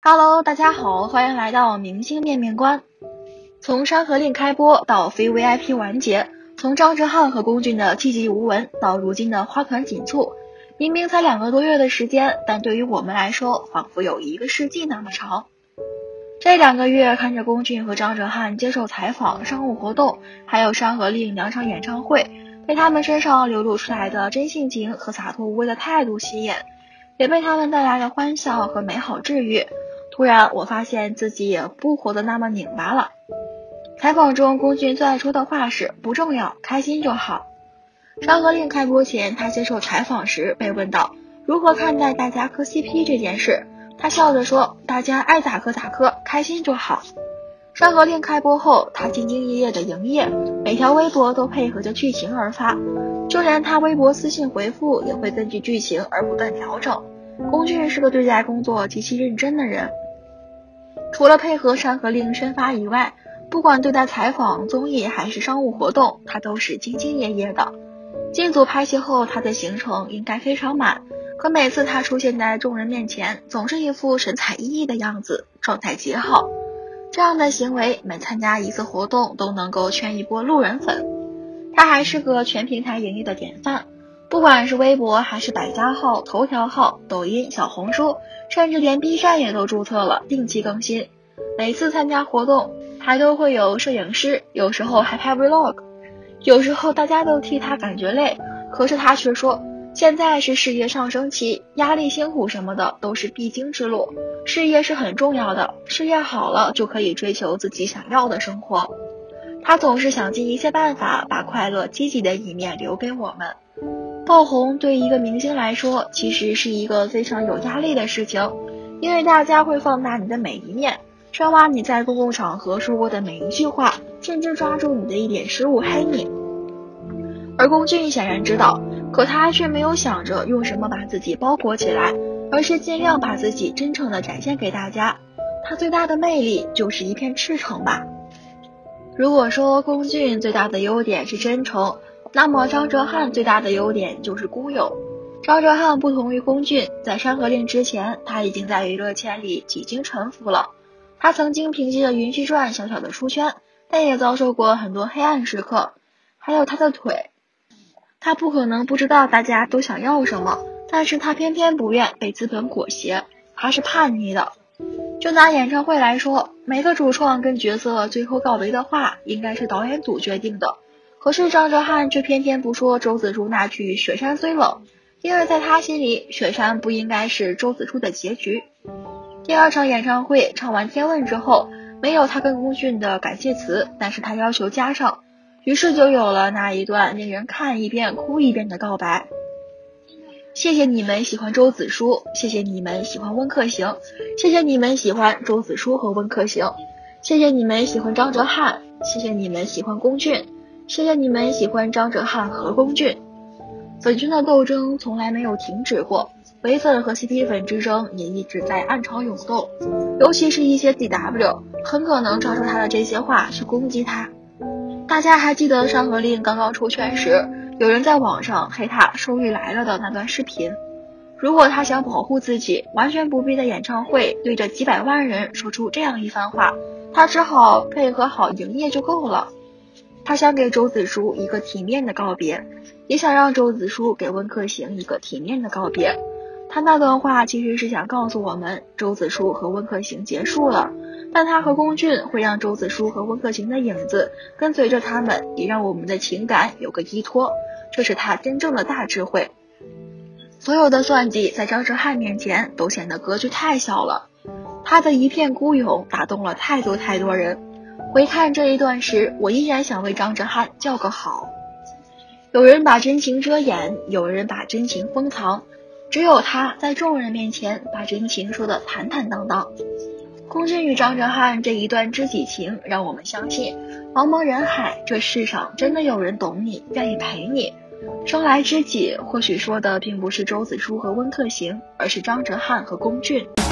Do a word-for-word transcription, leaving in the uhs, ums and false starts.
Hello， 大家好，欢迎来到明星面面观。从《山河令》开播到非 V I P 完结，从张哲瀚和龚俊的寂寂无闻到如今的花团锦簇，明明才两个多月的时间，但对于我们来说，仿佛有一个世纪那么长。这两个月看着龚俊和张哲瀚接受采访、商务活动，还有《山河令》两场演唱会，被他们身上流露出来的真性情和洒脱无畏的态度吸引，也被他们带来的欢笑和美好治愈。突然我发现自己也不活得那么拧巴了。采访中龚俊最爱说的话是不重要，开心就好。山河令开播前，他接受采访时被问到如何看待大家磕 C P 这件事，他笑着说大家爱咋磕咋磕，开心就好。山河令开播后，他兢兢业业的营业，每条微博都配合着剧情而发，就连他微博私信回复也会根据剧情而不断调整。龚俊是个对待工作极其认真的人，除了配合山河令宣发以外，不管对待采访、综艺还是商务活动，他都是兢兢业业的。进组拍戏后，他的行程应该非常满，可每次他出现在众人面前，总是一副神采奕奕的样子，状态极好。这样的行为，每参加一次活动都能够圈一波路人粉。他还是个全平台营业的典范，不管是微博还是百家号、头条号、抖音、小红书，甚至连 B 站也都注册了，定期更新。每次参加活动还都会有摄影师，有时候还拍 vlog， 有时候大家都替他感觉累，可是他却说现在是事业上升期，压力辛苦什么的都是必经之路，事业是很重要的，事业好了就可以追求自己想要的生活。他总是想尽一切办法把快乐积极的一面留给我们。爆红对一个明星来说其实是一个非常有压力的事情，因为大家会放大你的每一面，深挖你在公共场合说过的每一句话，甚至抓住你的一点失误黑你。而龚俊显然知道，可他却没有想着用什么把自己包裹起来，而是尽量把自己真诚地展现给大家。他最大的魅力就是一片赤诚吧。如果说龚俊最大的优点是真诚，那么张哲瀚最大的优点就是孤勇。张哲瀚不同于龚俊，在山河令之前，他已经在娱乐圈里几经沉浮了。他曾经凭借着云虚传小小的出圈，但也遭受过很多黑暗时刻。还有他的腿，他不可能不知道大家都想要什么，但是他偏偏不愿被资本裹挟，他是叛逆的。就拿演唱会来说，每个主创跟角色最后告别的话应该是导演组决定的，可是张哲瀚却偏偏不说周子舒那句雪山虽冷，因为在他心里，雪山不应该是周子舒的结局。第二场演唱会唱完天问之后，没有他跟龚俊的感谢词，但是他要求加上，于是就有了那一段令人看一遍哭一遍的告白。谢谢你们喜欢周子舒，谢谢你们喜欢温客行，谢谢你们喜欢周子舒和温客行，谢谢你们喜欢张哲瀚，谢谢你们喜欢龚俊，谢谢你们喜欢张哲瀚和龚俊。粉圈的斗争从来没有停止过，唯粉和 C P 粉之争也一直在暗潮涌动，尤其是一些 D W 很可能抓住他的这些话去攻击他。大家还记得山河令刚刚出圈时，有人在网上黑他收益来了的那段视频。如果他想保护自己，完全不必在演唱会对着几百万人说出这样一番话，他只好配合好营业就够了。他想给周子舒一个体面的告别，也想让周子舒给温客行一个体面的告别。他那段话其实是想告诉我们，周子舒和温客行结束了，但他和龚俊会让周子舒和温客行的影子跟随着他们，也让我们的情感有个依托，这是他真正的大智慧。所有的算计在张哲瀚面前都显得格局太小了，他的一片孤勇打动了太多太多人。回看这一段时，我依然想为张哲瀚叫个好。有人把真情遮掩，有人把真情封藏，只有他在众人面前把真情说得坦坦荡荡。龚俊与张哲瀚这一段知己情，让我们相信茫茫人海，这世上真的有人懂你，愿意陪你。生来知己或许说的并不是周子舒和温客行，而是张哲瀚和龚俊。